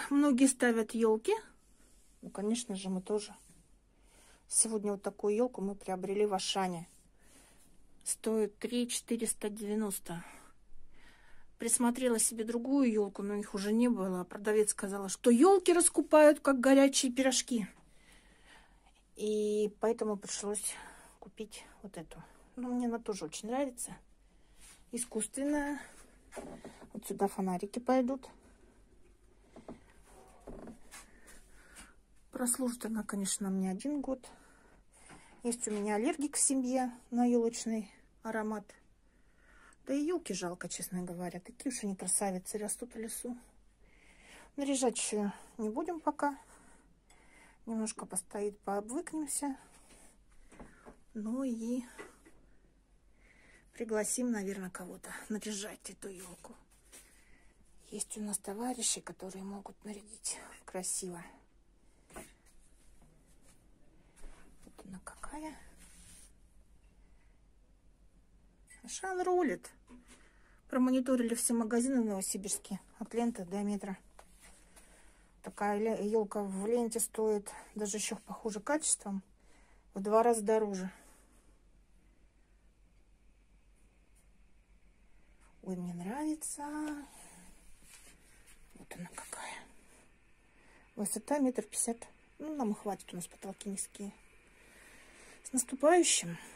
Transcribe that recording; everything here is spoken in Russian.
многие ставят елки. Ну, конечно же, мы тоже. Сегодня вот такую елку мы приобрели в Ашане. Стоит 3 490. Присмотрела себе другую елку, но их уже не было. Продавец сказала, что елки раскупают, как горячие пирожки. И поэтому пришлось купить вот эту. Ну, мне она тоже очень нравится. Искусственная. Вот сюда фонарики пойдут. Прослужит она, конечно, мне 1 год. Есть у меня аллергик в семье на елочный аромат. Да и елки жалко, честно говоря. Такие уж они красавицы растут в лесу. Наряжать еще не будем пока. Немножко постоит, пообвыкнемся. Ну и пригласим, наверное, кого-то наряжать эту елку. Есть у нас товарищи, которые могут нарядить красиво. Вот она какая. Ашан рулит. Промониторили все магазины в Новосибирске. От ленты до метра. Такая елка в ленте стоит даже еще похуже качеством. В 2 раза дороже. Ой, мне нравится. Вот она какая. Высота 1,50 м. Ну, нам и хватит, у нас потолки низкие. С наступающим!